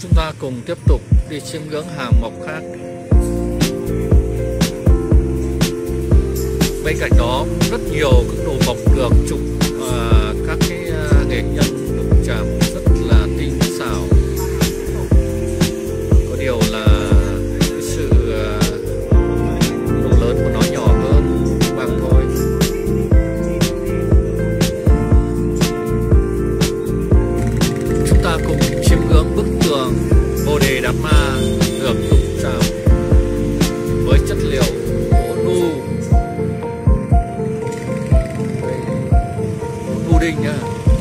Chúng ta cùng tiếp tục đi chiêm ngưỡng hàng mộc khác. Bên cạnh đó rất nhiều các đồ mộc được chụp các cái nghệ nhân đục chạm rất là tinh xảo. Có điều là cái sự độ lớn của nó nhỏ hơn bằng thôi. Chúng ta cùng chiêm ngưỡng bức tường Bồ Đề Đạt Ma được đục chạm với chất liệu gỗ nu đinh nhá.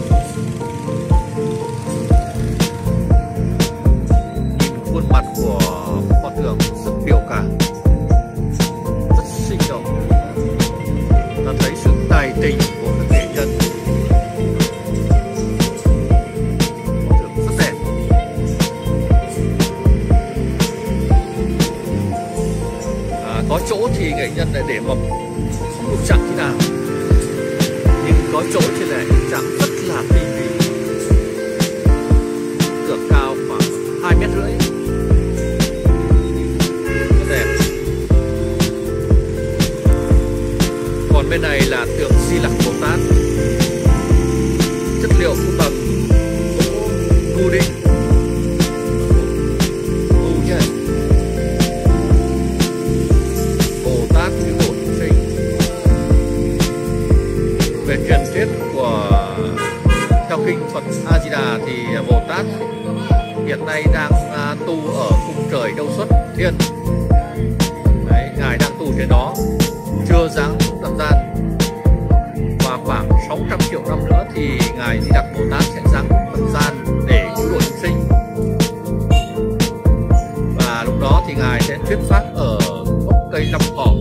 Nhìn khuôn mặt của pho tượng rất biểu cảm, rất sinh động, ta thấy sự tài tình của các nghệ nhân. Pho tượng rất đẹp. Có chỗ thì nghệ nhân lại để mộc không đục chạm thế nào, có chỗ thì lại chạm rất là tinh vi. Tượng cao khoảng 2,5 mét, rất đẹp. Còn bên này là tượng Di Lặc Bồ Tát, chất liệu cũng bằng gỗ nu đinh, nu nhé. Bồ Tát cứu độ chúng sinh. Về truyền thuyết theo kinh Phật A Di Đà thì Bồ Tát hiện nay đang tu ở cung trời Đâu Xuất Thiên. Đấy, ngài đang tu trên đó, chưa giáng xuống trần gian, và khoảng 600 triệu năm nữa thì ngài Di Lặc Bồ Tát sẽ giáng xuống trần gian để cứu độ chúng sinh. Và lúc đó thì ngài sẽ thuyết pháp ở gốc cây Long Thọ.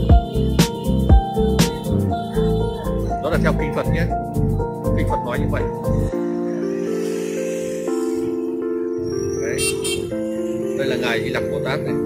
Đó là theo kinh Phật nhé, kinh Phật nói như vậy. Đấy, đây là ngài Di Lặc Bồ Tát này.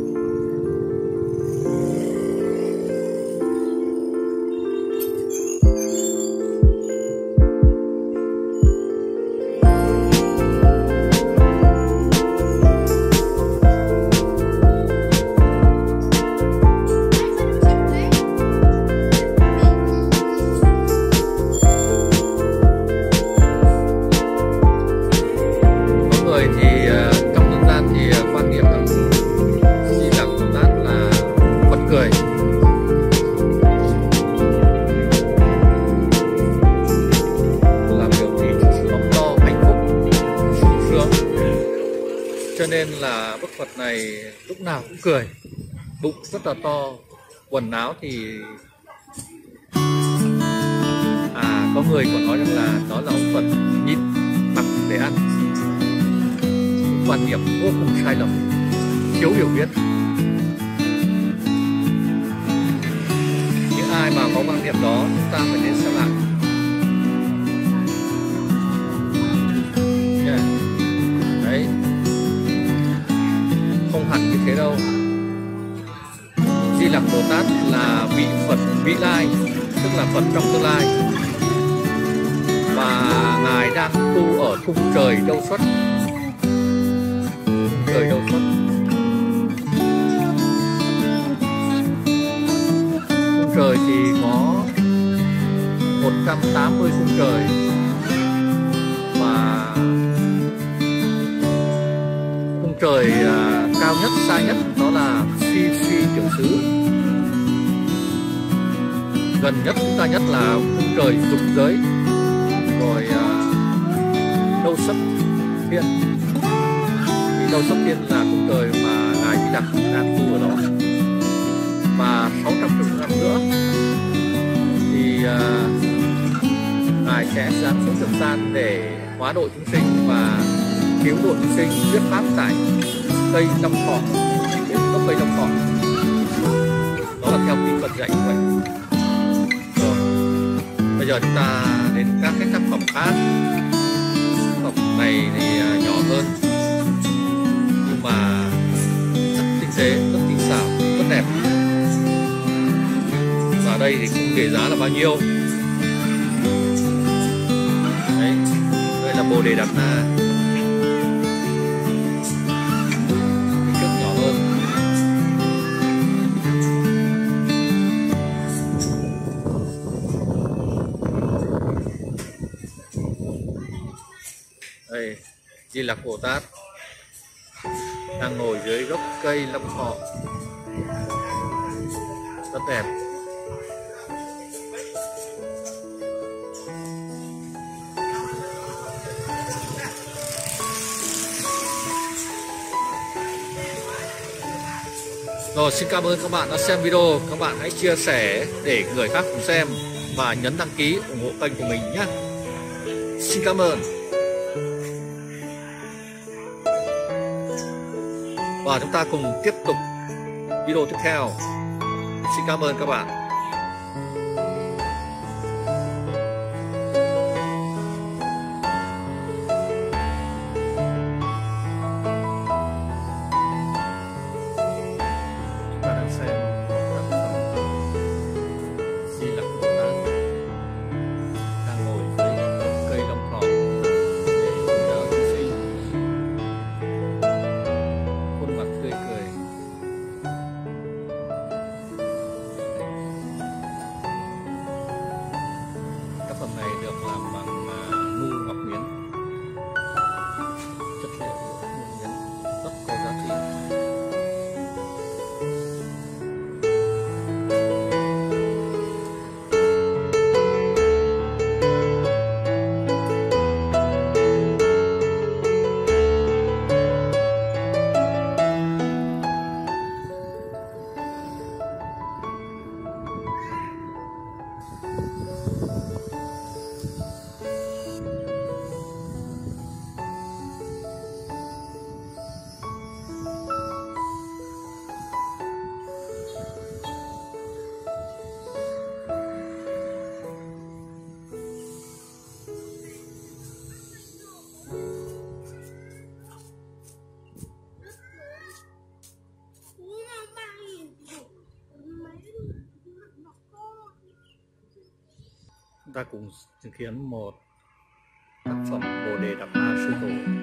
Cho nên là bức Phật này lúc nào cũng cười, bụng rất là to, quần áo thì có người còn nói rằng là đó là ông Phật nhịn mặc để ăn. Quan niệm vô cùng sai lầm, thiếu hiểu biết. Những ai mà có quan niệm đó chúng ta phải nên xem lại. Đấy, không hẳn như thế đâu. Di Lặc Bồ Tát là vị Phật vị lai, tức là Phật trong tương lai, và ngài đang tu ở cung trời Đâu Xuất. Cung trời Đâu Xuất, cung trời thì có 180 cung trời, và cung trời cao nhất, xa nhất đó là Phi Phi Tiểu Xứ. Gần nhất chúng ta nhất là cung trời Dục Giới, rồi Đâu Xuất Thiên. Thì Đâu Xuất Thiên là cung trời mà ngài Di Lặc đang tu ở đó. Và 600 triệu năm nữa thì ngài sẽ giáng xuống trần gian để hóa độ chúng sinh và cứu độ chúng sinh, thuyết pháp tại cây Long Thọ, gốc cây Long Thọ. Đó là theo kinh Phật dạy như vậy. Rồi, bây giờ chúng ta đến các cái tác phẩm khác. Tác phẩm này thì nhỏ hơn nhưng mà rất tinh tế, rất tinh xảo, rất đẹp. Và đây thì không để giá là bao nhiêu. Đấy, đây là Bồ Đề Đạt Ma. Di Lặc Bồ Tát đang ngồi dưới gốc cây Long Thọ, rất đẹp. Rồi, xin cảm ơn các bạn đã xem video. Các bạn hãy chia sẻ để người khác cùng xem và nhấn đăng ký ủng hộ kênh của mình nhé. Xin cảm ơn. Và chúng ta cùng tiếp tục video tiếp theo. Xin cảm ơn các bạn. Tác phẩm này được làm bằng nu ngọc miến, chất liệu nu miến rất có giá trị. Chúng ta cùng chứng kiến một tác phẩm Bồ Đề Đạt Ma Sư Tổ.